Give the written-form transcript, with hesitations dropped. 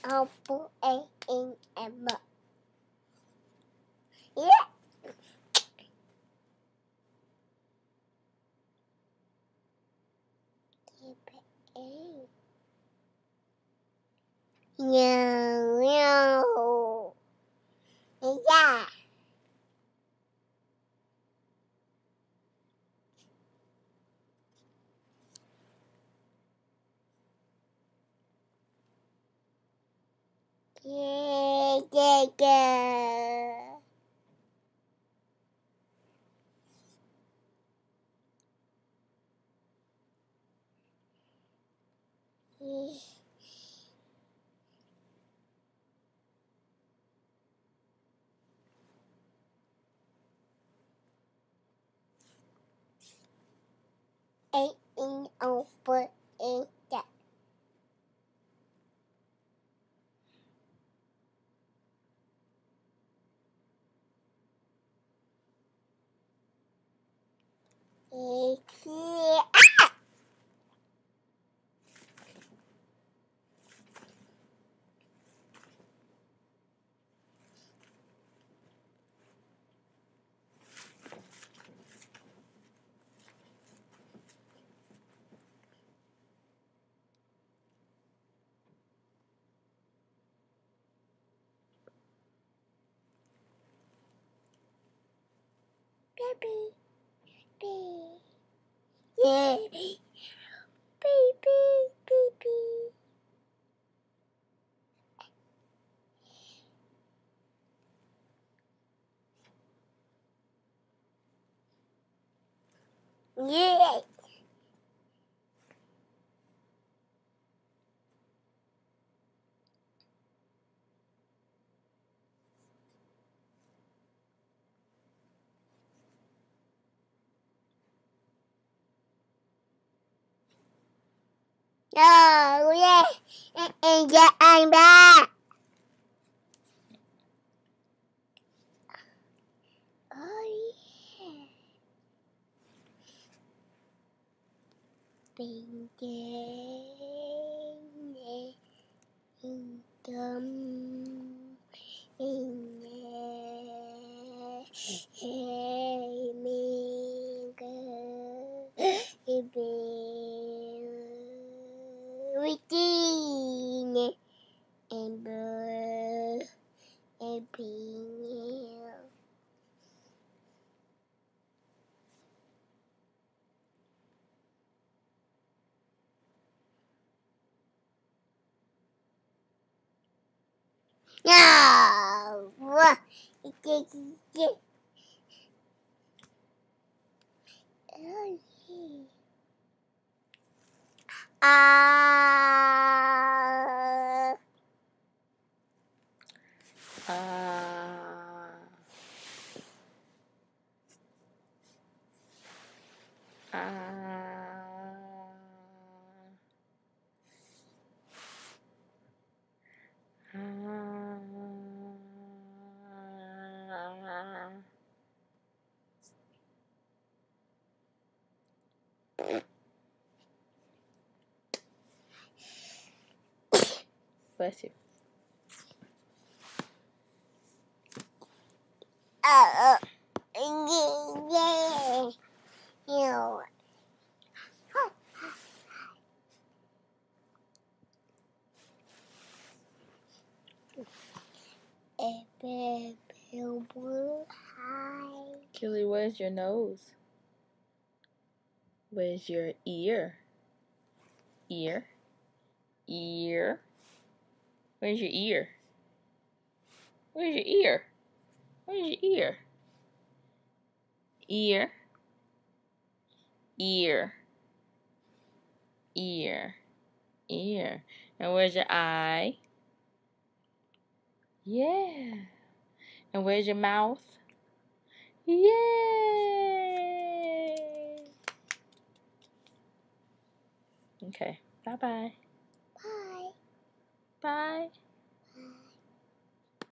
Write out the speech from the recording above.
I'll put it in a book. Yeah. Keep it in. No, no. Yeah. Yeah, yeah, yeah. Eight in over in that. It's here. Baby, baby, yeah, baby, baby. Yeah. Oh, yeah. And yeah, I'm back. Oh, yeah. Bing, and bird and pink. No. Ah. Bless you. Yeah. You. Hi. Keely, where's your nose? Where's your ear? Ear. Ear. Where's your ear? Where's your ear? Where's your ear? Ear. Ear. Ear. Ear. And where's your eye? Yeah. And where's your mouth? Yay! Okay. Bye-bye. Bye. Bye.